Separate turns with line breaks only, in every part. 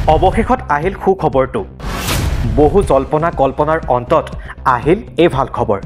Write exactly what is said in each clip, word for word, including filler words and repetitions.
অৱশেষত আহিল সুখবৰটো বহু জল্পনা কল্পনাৰ অন্তত আহিল এই ভাল খবৰ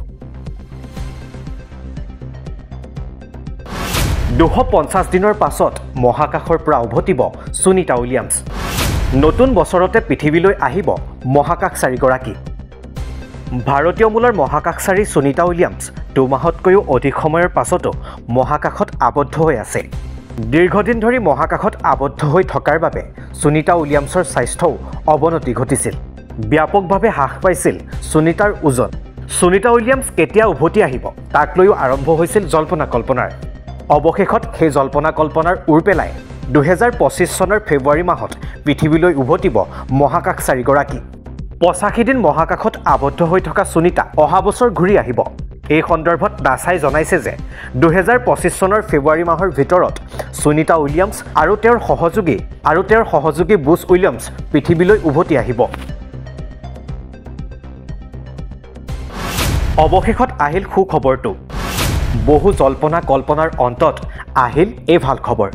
দুশ পঞ্চাছ দিনৰ পাছত মহাকাশৰ পৰা উভতিব সুনিতা উইলিয়ামছ নতুন বছৰতে পৃথিৱীলৈ আহিব মহাকাশচাৰী গৰাকী ভাৰতীয় মূলৰ মহাকাশচাৰী সুনিতা উইলিয়ামছ দুমাহতকৈও অধিক সময়ৰ পাছতো মহাকাশত আবদ্ধ হৈ আছে দীৰ্ঘদিন ধৰি মহাকাশত আবদ্ধ হৈ থকাৰ বাবে সুনিতা উইলিয়ামছৰ স্বাস্থ্যও অৱনতি ঘটিছিল ব্যাপকভাৱে হ্ৰাস পাইছিল সুনিতাৰ ওজন সুনিতা উইলিয়ামছ কেতিয়া উভতি আহিব তাক লৈও আৰম্ভ হৈছিল জল্পনা কল্পনাৰ অৱশেষত সেই জল্পনা কল্পনাৰ উৰ পেলাই দুহেজাৰ পঁচিছ চনৰ ফেব্ৰুৱাৰী মাহত পৃথিৱীলৈ উভতিব মহাকাশচাৰী গৰাকী পঁচাশী দিন মহাকাশত আবদ্ধ হৈ থকা সুনিতা অহা বছৰ ঘূৰি আহিব এই সন্দৰ্ভত নাছাই জনাইছে যে দুহেজাৰ পঁচিছ চনৰ ফেব্ৰুৱাৰী মাহৰ ভিতৰত সুনিতা উইলিয়ামছ আৰু তেওঁৰ সহযোগী আৰু তেওঁৰ সহযোগী বুছ উইলিয়ামছ পৃথিৱীলৈ উভতি আহিব অৱশেষত আহিল সুখবৰটো বহু জল্পনা কল্পনাৰ অন্তত আহিল এই ভাল খবৰ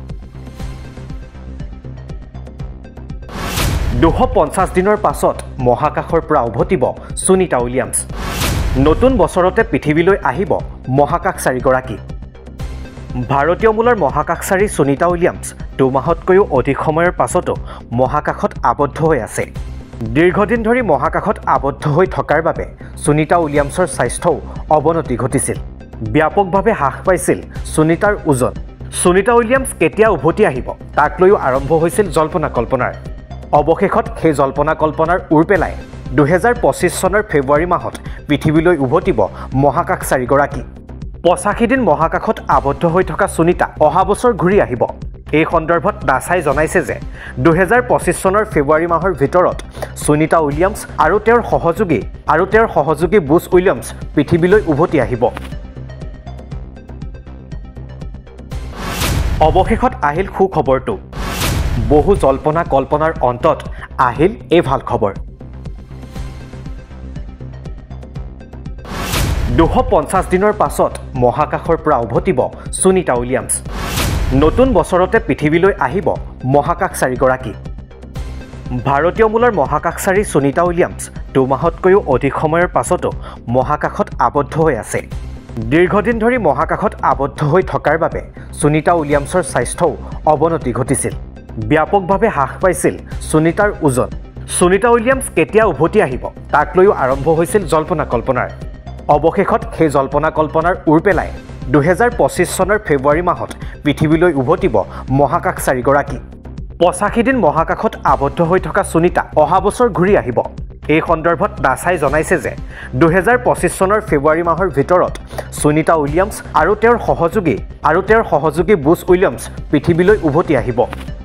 দুশ পঞ্চাছ দিনৰ পাছত মহাকাশৰ পৰা উভতিব সুনিতা উইলিয়ামছ নতুন বছৰতে পৃথিৱীলৈ আহিব মহাকাশচাৰী গৰাকী ভাৰতীয় মূলৰ মহাকাশচাৰী সুনিতা উইলিয়ামছ দুমাহতকৈও অধিক সময়ৰ পাছতো মহাকাশত আবদ্ধ হৈ আছে দীৰ্ঘদিন ধৰি মহাকাশত আবদ্ধ হৈ থকাৰ বাবে সুনিতা উইলিয়ামছৰ স্বাস্থ্যও অৱনতি ঘটিছিল ব্যাপকভাৱে হ্ৰাস পাইছিল সুনিতাৰ ওজন সুনিতা উইলিয়ামছ কেতিয়া উভতি আহিব তাক লৈও আৰম্ভ হৈছিল জল্পনা কল্পনাৰ অৱশেষত সেই জল্পনা কল্পনাৰ উৰ পেলাই দুহেজাৰ পঁচিছ চনৰ ফেব্ৰুৱাৰী মাহত পৃথিৱীলৈ উভতিব মহাকাশচাৰী গৰাকী পঁচাশী দিন মহাকাশত আবদ্ধ হৈ থকা সুনিতা অহা বছৰ ঘূৰি আহিব এই সন্দৰ্ভত নাছাই জনাইছে যে দুহেজাৰ পঁচিছ চনৰ ফেব্ৰুৱাৰী মাহৰ ভিতৰত সুনিতা উইলিয়ামছ আৰু তেওঁৰ সহযোগী আৰু তেওঁৰ সহযোগী বুছ উইলিয়ামছ পৃথিৱীলৈ উভতি আহিব অৱশেষত আহিল সুখবৰটো বহু জল্পনা কল্পনাৰ অন্তত আহিল এই ভাল খবৰ দুশ পঞ্চাছ দিনৰ পাছত মহাকাশৰ পৰা উভতিব সুনিতা উইলিয়ামছ নতুন বছৰতে পৃথিৱীলৈ আহিব মহাকাশচাৰী গৰাকী ভাৰতীয় মূলৰ মহাকাশচাৰী সুনিতা উইলিয়ামছ দুমাহতকৈও অধিক সময়ৰ পাছতো মহাকাশত আবদ্ধ হৈ আছে দীৰ্ঘদিন ধৰি মহাকাশত আবদ্ধ হৈ থকাৰ বাবে সুনিতা উইলিয়ামছৰ স্বাস্থ্যও অৱনতি ঘটিছিল ব্যাপকভাৱে হ্ৰাস পাইছিল সুনিতাৰ ওজন সুনিতা উইলিয়ামছ কেতিয়া উভতি আহিব তাক লৈও আৰম্ভ হৈছিল জল্পনা কল্পনাৰ অৱশেষত সেই জল্পনা কল্পনাৰ উৰ পেলাই দুহেজাৰ পঁচিছ চনৰ ফেব্ৰুৱাৰী মাহত পৃথিৱীলৈ উভতিব মহাকাশচাৰী গৰাকী পঁচাশী দিন মহাকাশত আবদ্ধ হৈ থকা সুনিতা অহা বছৰ ঘূৰি আহিব এই সন্দৰ্ভত নাছাই জনাইছে যে দুহেজাৰ পঁচিছ চনৰ ফেব্ৰুৱাৰী মাহৰ ভিতৰত সুনিতা উইলিয়ামছ আৰু তেওঁৰ সহযোগী আৰু তেওঁৰ সহযোগী বুছ উইলিয়ামছ পৃথিৱীলৈ উভতি আহিব